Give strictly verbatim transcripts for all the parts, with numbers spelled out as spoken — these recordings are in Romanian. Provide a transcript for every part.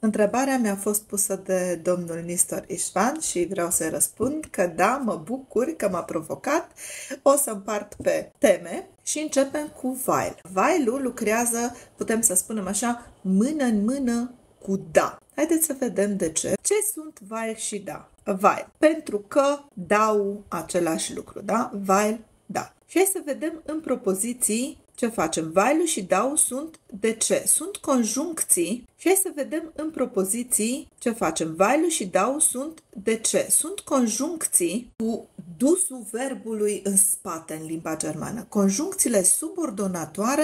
Întrebarea mi-a fost pusă de domnul Nistor Ișvan și vreau să-i răspund că da, mă bucur că m-a provocat. O să împart pe teme și începem cu while. While-ul lucrează, putem să spunem așa, mână în mână cu da. Haideți să vedem de ce. Ce sunt while și da? While, pentru că dau același lucru, da? While, da. Și hai să vedem în propoziții ce facem. While și dau sunt de ce? Sunt conjuncții și hai să vedem în propoziții ce facem. While și dau sunt de ce? Sunt conjuncții cu dusul verbului în spate în limba germană. Conjuncțiile subordonatoare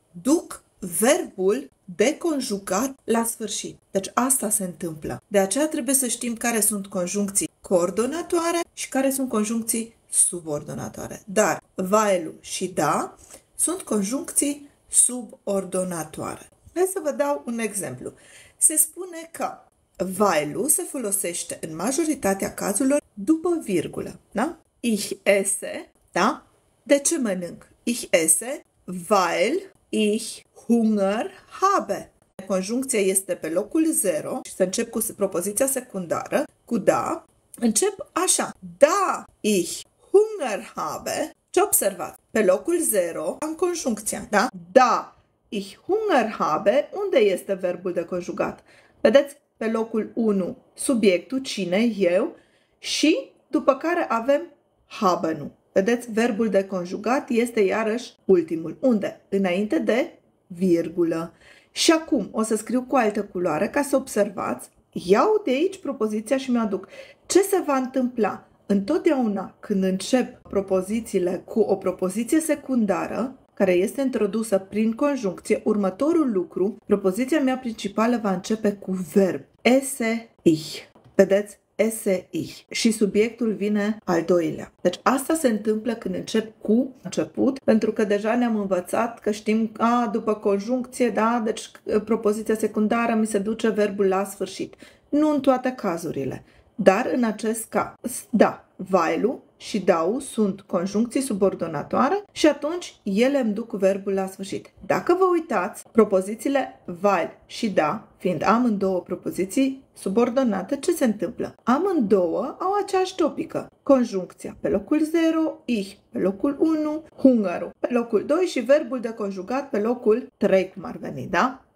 duc verbul deconjugat la sfârșit. Deci asta se întâmplă. De aceea trebuie să știm care sunt conjuncții coordonatoare și care sunt conjuncții subordonatoare. Dar while și da sunt conjuncții subordonatoare. Hai să vă dau un exemplu. Se spune că while-ul se folosește în majoritatea cazurilor după virgulă. Da? Ich esse, da? De ce mănânc? Ich esse, weil ich Hunger habe. Conjuncția este pe locul zero și să încep cu propoziția secundară, cu da. Încep așa. Da, ich Hunger habe. Ce observați? Pe locul zero am conjuncția, da? Da, ich Hunger habe. Unde este verbul de conjugat? Vedeți? Pe locul unu, subiectul, cine, eu, și după care avem haben-ul. Vedeți? Verbul de conjugat este iarăși ultimul. Unde? Înainte de virgulă. Și acum o să scriu cu altă culoare ca să observați. Iau de aici propoziția și mi-aduc. Ce se va întâmpla? Întotdeauna când încep propozițiile cu o propoziție secundară, care este introdusă prin conjuncție, următorul lucru, propoziția mea principală va începe cu verb. Esse, ich. Vedeți? Esse, ich. Și subiectul vine al doilea. Deci asta se întâmplă când încep cu început, pentru că deja ne-am învățat că știm, a, după conjuncție, da, deci propoziția secundară mi se duce verbul la sfârșit. Nu în toate cazurile. Dar în acest caz, da, while-ul și dau sunt conjuncții subordonatoare și atunci ele îmi duc verbul la sfârșit. Dacă vă uitați, propozițiile while și da, fiind amândouă propoziții subordonate, ce se întâmplă? Amândouă au aceeași topică. Conjuncția pe locul zero, ich pe locul unu, hungerul pe locul doi și verbul de conjugat pe locul trei, cum ar veni, da?